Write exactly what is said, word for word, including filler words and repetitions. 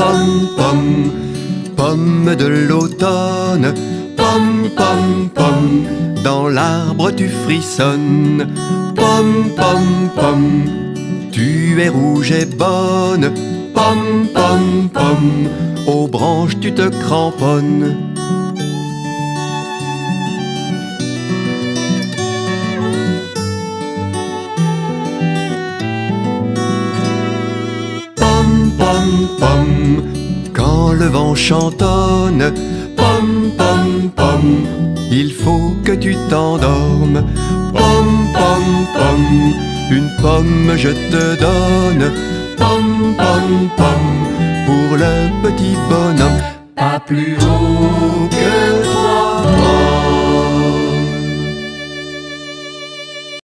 pom, pom, pomme de l'automne. Pom, pom, pom, dans l'arbre tu frissonnes. Pom, pom, pom, tu es rouge et bonne. Pom, pom, pom, aux branches tu te cramponnes. Pom, pom, pom, quand le vent chantonne. Pom, pom, pom, il faut que tu t'endormes. Pom, pom, pom, une pomme je te donne. Pom, pom, pom, pour le petit bonhomme. Pas plus haut que toi.